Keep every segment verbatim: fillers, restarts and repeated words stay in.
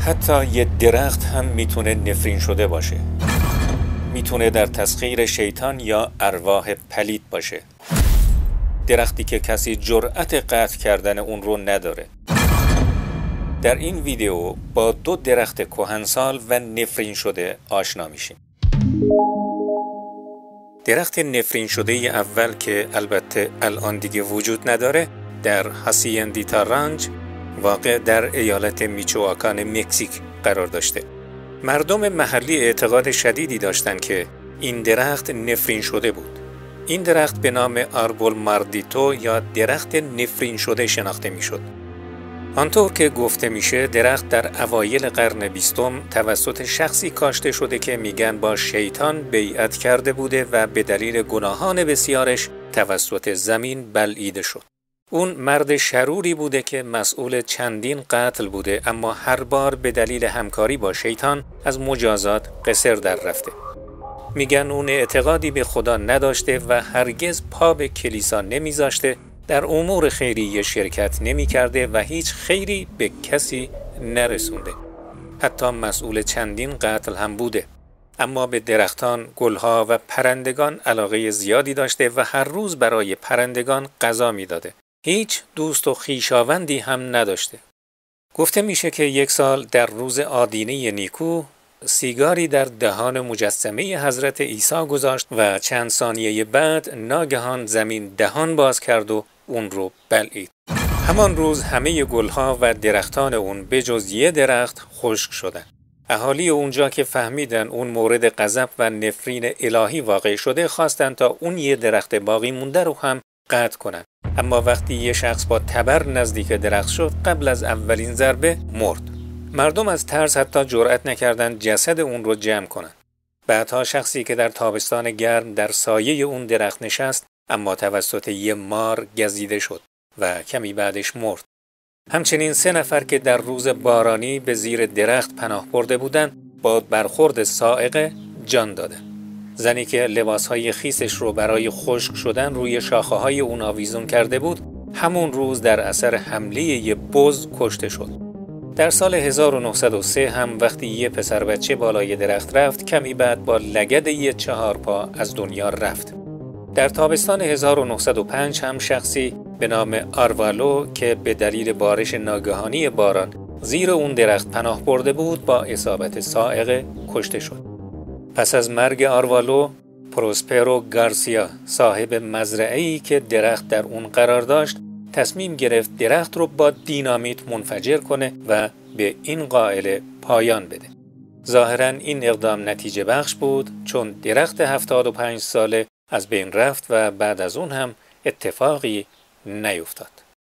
حتی یه درخت هم میتونه نفرین شده باشه. میتونه در تسخیر شیطان یا ارواح پلید باشه. درختی که کسی جرأت قطع کردن اون رو نداره. در این ویدیو با دو درخت کهنسال و نفرین شده آشنا میشیم. درخت نفرین شده اول که البته الان دیگه وجود نداره در هاسیندیتا رانج واقع در ایالت میچواکان مکزیک قرار داشته. مردم محلی اعتقاد شدیدی داشتند که این درخت نفرین شده بود. این درخت به نام آربول ماردیتو یا درخت نفرین شده شناخته میشد. آنطور که گفته میشه درخت در اوایل قرن بیستم توسط شخصی کاشته شده که میگن با شیطان بیعت کرده بوده و به دلیل گناهان بسیارش توسط زمین بلعیده شد. اون مرد شروری بوده که مسئول چندین قتل بوده، اما هر بار به دلیل همکاری با شیطان از مجازات قصر در رفته. میگن اون اعتقادی به خدا نداشته و هرگز پا به کلیسا نمیذاشته، در امور خیریه شرکت نمی کرده و هیچ خیری به کسی نرسونده. حتی مسئول چندین قتل هم بوده. اما به درختان، گلها و پرندگان علاقه زیادی داشته و هر روز برای پرندگان غذا می داده. هیچ دوست و خویشاوندی هم نداشته. گفته میشه که یک سال در روز آدینه نیکو سیگاری در دهان مجسمه حضرت عیسی گذاشت و چند ثانیه بعد ناگهان زمین دهان باز کرد و اون رو بلعید. همان روز همه گلها و درختان اون به جز یه درخت خشک شدن. اهالی اونجا که فهمیدن اون مورد غضب و نفرین الهی واقع شده خواستن تا اون یه درخت باقی مونده رو هم قطع کنن. اما وقتی یه شخص با تبر نزدیک درخت شد قبل از اولین ضربه مرد. مردم از ترس حتی جرأت نکردند جسد اون رو جمع کنند. بعدها شخصی که در تابستان گرم در سایه اون درخت نشست اما توسط یه مار گزیده شد و کمی بعدش مرد. همچنین سه نفر که در روز بارانی به زیر درخت پناه برده بودند با برخورد صاعقه جان دادند. زنی که لباسهای خیسش رو برای خشک شدن روی شاخه‌های اون آویزون کرده بود همون روز در اثر حمله یه بز کشته شد. در سال هزار و نهصد و سه هم وقتی یه پسر بچه بالای درخت رفت کمی بعد با لگد یه چهار پا از دنیا رفت. در تابستان هزار و نهصد و پنج هم شخصی به نام آروالو که به دلیل بارش ناگهانی باران زیر اون درخت پناه برده بود با اصابت صاعقه کشته شد. پس از مرگ آروالو، پروسپرو گارسیا صاحب مزرعه‌ای که درخت در اون قرار داشت تصمیم گرفت درخت رو با دینامیت منفجر کنه و به این قائله پایان بده. ظاهراً این اقدام نتیجه بخش بود چون درخت هفتاد و پنج ساله از بین رفت و بعد از اون هم اتفاقی نیفتاد.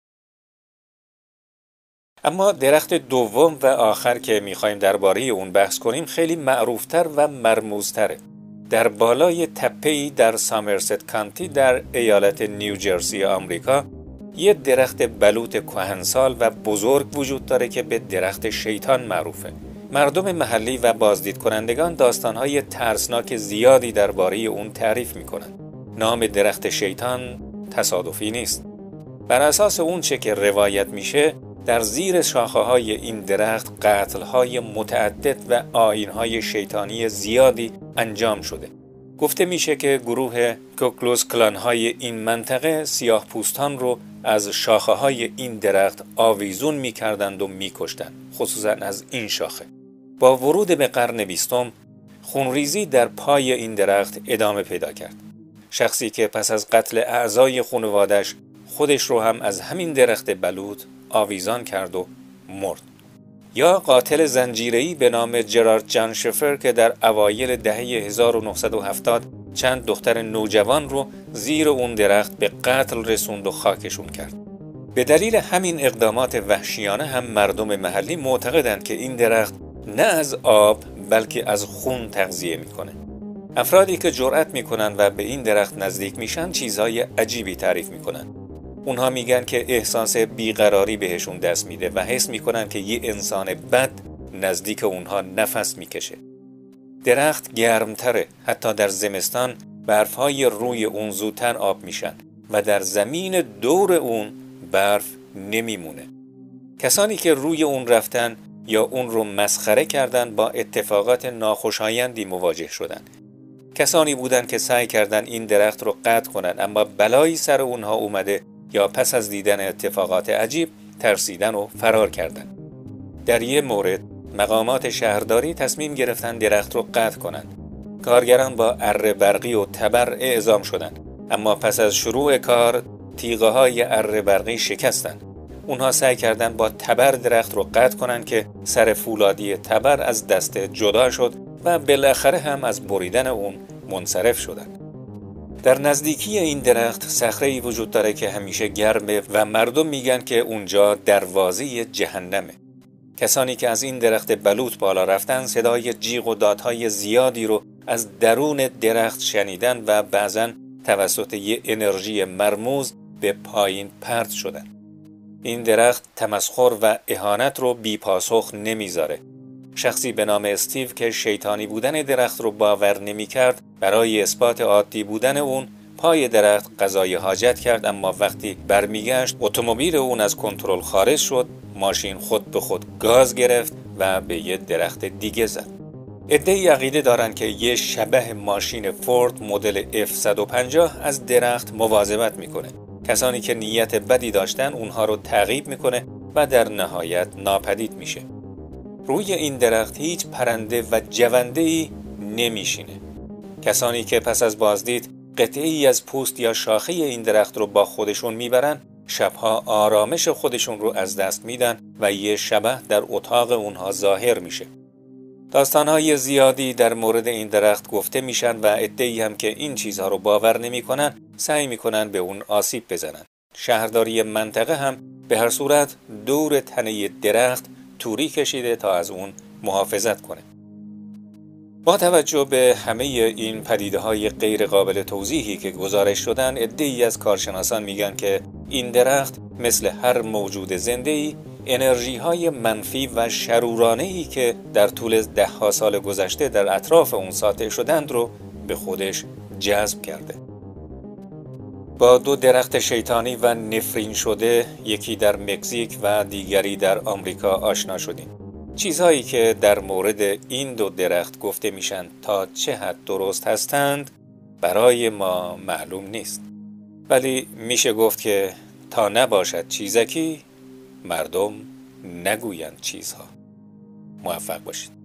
اما درخت دوم و آخر که میخوایم درباره اون بحث کنیم خیلی معروفتر و مرموزتره. در بالای تپه‌ای در سامرست کانتی در ایالت نیوجرسی آمریکا یه درخت بلوط کهنسال و بزرگ وجود داره که به درخت شیطان معروفه. مردم محلی و بازدید کنندگان داستانهای ترسناک زیادی درباره اون تعریف میکنن. نام درخت شیطان تصادفی نیست. بر اساس اون چه که روایت میشه در زیر شاخه‌های این درخت قتل‌های متعدد و آیین‌های شیطانی زیادی انجام شده. گفته میشه که گروه کوکلوس کلان‌های این منطقه سیاه پوستان رو از شاخه‌های این درخت آویزون می‌کردند و می‌کشتند، خصوصاً از این شاخه. با ورود به قرن بیستم خونریزی در پای این درخت ادامه پیدا کرد. شخصی که پس از قتل اعضای خانواده‌اش خودش رو هم از همین درخت بلوط آویزان کرد و مرد. یا قاتل زنجیره‌ای به نام جرارد جان شفر که در اوایل دهه هزار و نهصد و هفتاد چند دختر نوجوان رو زیر اون درخت به قتل رسوند و خاکشون کرد. به دلیل همین اقدامات وحشیانه هم مردم محلی معتقدند که این درخت نه از آب بلکه از خون تغذیه میکنه. افرادی که جرأت میکنن و به این درخت نزدیک میشن چیزهای عجیبی تعریف میکنن. اونها میگن که احساس بیقراری بهشون دست میده و حس میکنن که یه انسان بد نزدیک اونها نفس میکشه. درخت گرمتره، حتی در زمستان برفهای روی اون زودتر آب میشن و در زمین دور اون برف نمیمونه. کسانی که روی اون رفتن یا اون رو مسخره کردن با اتفاقات ناخوشایندی مواجه شدن. کسانی بودند که سعی کردند این درخت رو قطع کنند، اما بلایی سر اونها اومده یا پس از دیدن اتفاقات عجیب ترسیدن و فرار کردند. در یک مورد مقامات شهرداری تصمیم گرفتن درخت رو قطع کنند. کارگران با اره برقی و تبر اعزام شدند، اما پس از شروع کار تیغه های اره برقی شکستند. اونها سعی کردند با تبر درخت رو قطع کنند که سر فولادی تبر از دست جدا شد و بالاخره هم از بریدن اون منصرف شدند. در نزدیکی این درخت صخره‌ای وجود داره که همیشه گرمه و مردم میگن که اونجا دروازه جهنمه. کسانی که از این درخت بلوط بالا رفتن صدای جیغ و دادهای زیادی رو از درون درخت شنیدن و بعضن توسط یه انرژی مرموز به پایین پرت شدن. این درخت تمسخر و اهانت رو بی پاسخ نمیذاره. شخصی به نام استیو که شیطانی بودن درخت رو باور نمی کرد، برای اثبات عادی بودن اون پای درخت قضای حاجت کرد، اما وقتی برمیگشت اتومبیل اون از کنترل خارج شد، ماشین خود به خود گاز گرفت و به یه درخت دیگه زد. عده‌ای عقیده دارن که یه شبح ماشین فورد مدل اف صد و پنجاه از درخت مواظبت میکنه. کسانی که نیت بدی داشتن اونها رو تعقیب میکنه و در نهایت ناپدید میشه. روی این درخت هیچ پرنده و جونده‌ای نمیشینه. کسانی که پس از بازدید قطعه‌ای از پوست یا شاخه این درخت رو با خودشون میبرن، شبها آرامش خودشون رو از دست میدن و یه شبح در اتاق اونها ظاهر میشه. داستانهای زیادی در مورد این درخت گفته میشن و عده‌ای هم که این چیزها رو باور نمیکنن سعی میکنن به اون آسیب بزنن. شهرداری منطقه هم به هر صورت دور تنه درخت توری کشیده تا از اون محافظت کنه. با توجه به همه این پدیده‌های غیر قابل توضیحی که گزارش شدن، عده‌ای از کارشناسان میگن که این درخت مثل هر موجود زنده‌ای انرژی‌های منفی و شرورانه‌ای که در طول ده‌ها سال گذشته در اطراف اون ساطع شدند رو به خودش جذب کرده. با دو درخت شیطانی و نفرین شده، یکی در مکزیک و دیگری در آمریکا آشنا شدیم. چیزهایی که در مورد این دو درخت گفته میشن تا چه حد درست هستند برای ما معلوم نیست. ولی میشه گفت که تا نباشد چیزکی، مردم نگویند چیزها. موفق باشید.